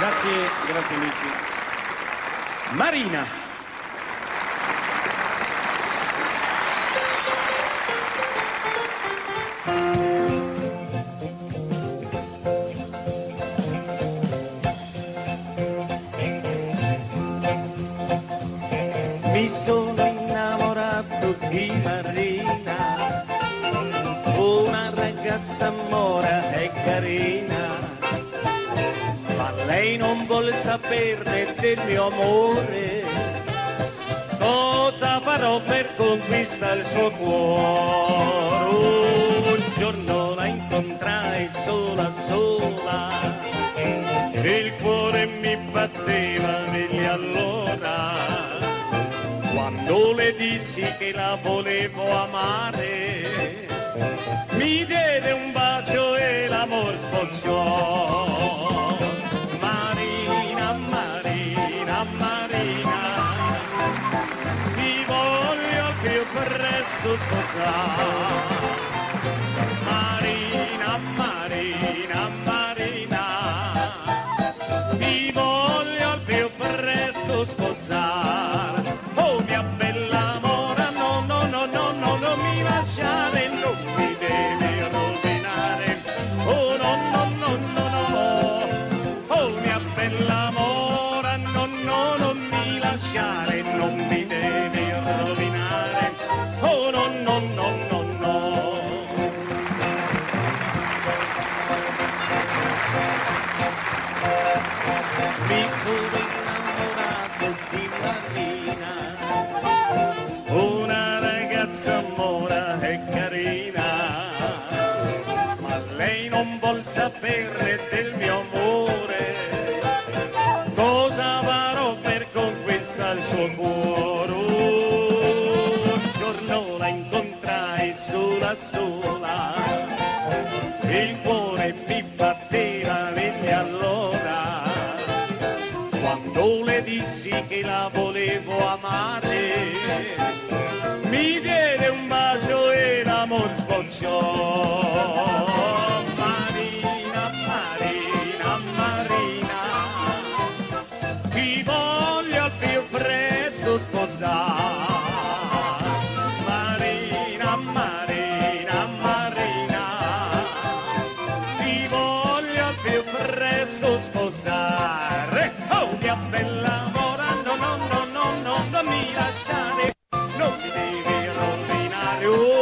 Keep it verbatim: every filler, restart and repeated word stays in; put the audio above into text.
Grazie, grazie amici. Marina. Mi sono innamorato di Marina, una ragazza mora e carina, ma lei non vuole saperne del mio amore. Cosa farò per conquistare il suo cuore? Un giorno la incontrai sola sola, il cuore mi batteva meglio allora. Quando le dissi che la volevo amare, mi diede un bacio e l'amor sbocciò. Marina, Marina, Marina, ti voglio al più presto sposare. Marina, Marina, Marina, ti voglio al più presto sposare. Oh mia bella amora, no, no, no, no, no, non mi lasciare, non mi devi rovinare. Oh no, no, no, no, no. Oh mia bella amora, no, no, non mi lasciare, non mi devi rovinare. Oh no, no, no, no, no. Mi sono innamorato di Marina, una ragazza mora e carina, ma lei non vuol sapere del mio amore. Cosa farò per conquistare il suo cuore? Un giorno la incontrai sola sola, il cuore mi batteva meglio allora. Quando le dissi che la volevo amare, mi diede un bacio e l'amor sbocciò. Marina, Marina, Marina, ti voglio al più presto sposare. Marina, Marina, Marina, ti voglio al più presto sposare. Oh mia bella amora, no, no, no, no, no, non mi lasciare, non mi devi rovinare. Oh,